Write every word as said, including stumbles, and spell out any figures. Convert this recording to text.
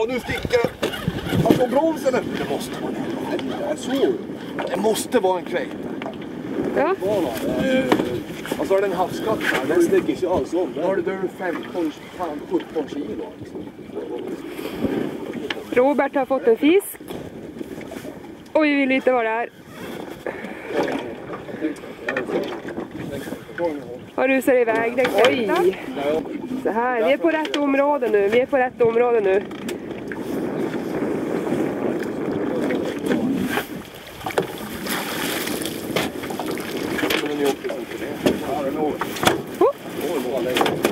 Åh, nu sticker den! Han får bromsen! Det måste vara en. Det är så. Det måste vara en kväll. Ja. Och så är det en havskatt här. Den sticker inte alls om. Då har du femton, sjutton kilo. Robert har fått en fisk. Och vi vill veta vad det är. Har rusar iväg den. Oj! Så här, vi är på rätt område nu. Vi är på rätt område nu. Oh.